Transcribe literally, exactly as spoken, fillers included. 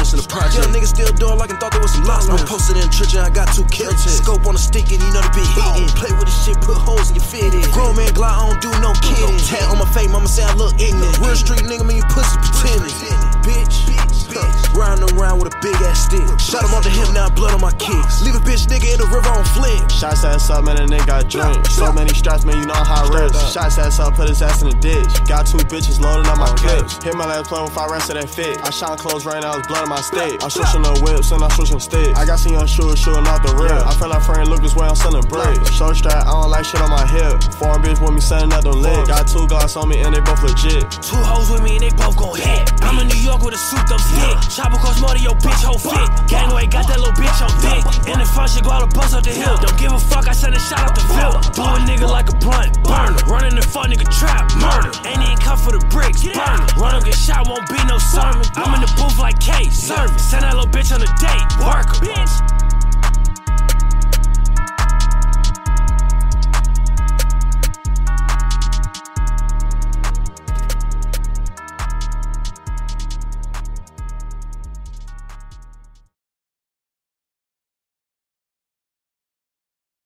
homeless in the project. Young niggas still doing like I thought there was some lost. I'm posted in church and I got two kills. Scope on the stick and you know the big hitting. Play with the shit, put holes in your fitted. Grown man glide, I don't do no kidding. Tat on my face, mama say I look ignorant. Real street nigga, man, you pussy pretending. Bitch, round and round with a big ass stick. Shot him off the hip, now blood on my kicks. Leave a bitch nigga in the river on flick. Shots ass up, man, a nigga got drink. So many straps, man, you know how I rip. Shots ass up, put his ass in the ditch. Got two bitches loading up my clips. Hit my last plane with five rest of that fit. I shine clothes right now, it's blood on my stick. I'm switching the whips and I'm switching sticks. I got some young shooters shooting off the rip. I feel like friend Lucas way I'm selling bricks. Shoulder strap, I don't like shit on my hip. Foreign bitch with me sending out them licks. Got two gloss on me and they both legit. Two hoes with me and they both gon' hit. I'm in New York with a suit up stick. Chopper cost more than your bitch whole fit. Gangway got that little bitch on dick. In the front, she Gwaluh bust off the hill. Don't give a fuck, I send a shot out the Ville. Do a nigga like a blunt, burn.